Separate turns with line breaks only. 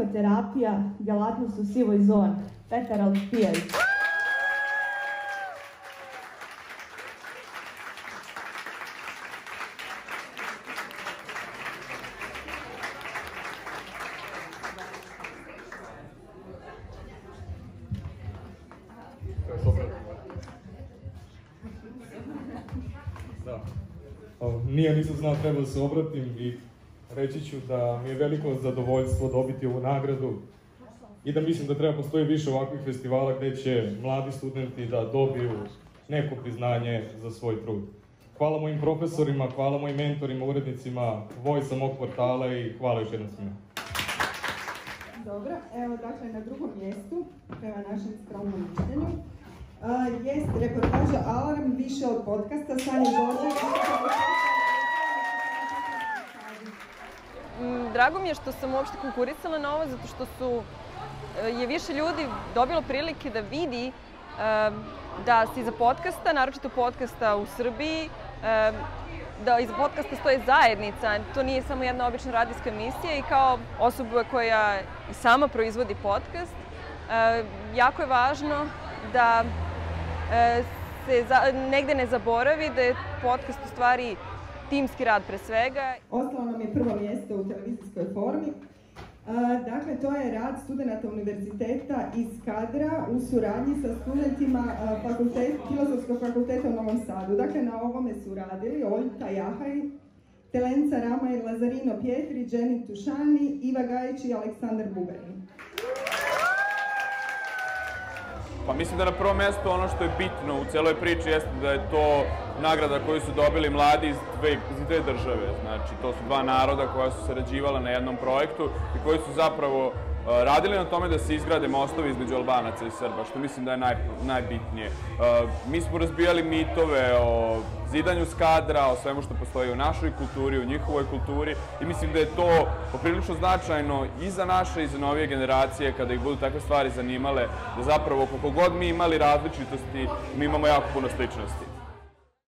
psihoterapija, djelatnost u sivoj zoni. Petar Alspijević.
Nisam znao, treba da se obratim i reći ću da mi je veliko zadovoljstvo dobiti ovu nagradu i da mislim da treba postoji više ovakvih festivala gde će mladi studenti da dobiju neko priznanje za svoj trud. Hvala mojim profesorima, hvala mojim mentorima, urednicima Voice-a mog portala i hvala još jednom svima.
Dobro, evo dakle na drugom mjestu, prema našem skromnom mišljenju, jest reportaža Alarm više od podcasta Sanje Gordan.
Drago mi je što sam uopšte konkurisala na ovo, zato što je više ljudi dobilo prilike da vidi da se iza podcasta, naročito podcasta u Srbiji, da iza podcasta stoje zajednica. To nije samo jedna obična radijska emisija i kao osoba koja i sama proizvodi podcast, jako je važno da se negde ne zaboravi da je podcast u stvari timski rad pre svega.
Ostalo nam je prvo mjesto u televizijskoj formi. Dakle, to je rad studenata univerziteta iz Skadra u suradnji sa studentima Filozofskog fakulteta u Novom Sadu. Dakle, na ovome su radili Oljka Jahaj, Telenca Ramaj, Lazarino Pjetri, Dženi Tušani, Iva Gajić i Aleksandar Bugarin.
Pa mislim da na prvo mjesto ono što je bitno u celoj priči jeste da je to nagrada koju su dobili mladi iz dve države. Znači, to su dva naroda koja su sarađivala na jednom projektu i koji su zapravo radili na tome da se izgrade mostovi između Albanaca i Srba, što mislim da je najbitnije. Mi smo razbijali mitove o zidanju Skadra, o svemu što postoji u našoj kulturi, u njihovoj kulturi i mislim da je to poprilično značajno i za naše i za novije generacije kada ih budu takve stvari zanimale, da zapravo koliko god mi imali različitosti, mi imamo jako puno sličnosti.